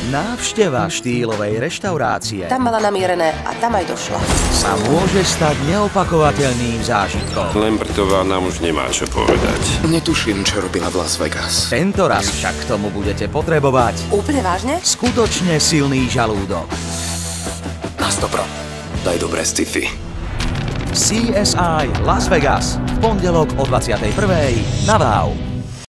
Návšteva štýlovej reštaurácie Tam mala namierené a tam aj došla. sa môže stať neopakovateľným zážitkom. Lambertová nám už nemá čo povedať. Netuším, čo robila v Las Vegas. Tento raz však k tomu budete potrebovať Úplne vážne? skutočne silný žalúdok. Na 100 pro. Daj dobré sci-fi. CSI Las Vegas v pondelok o 21:00 na Wow.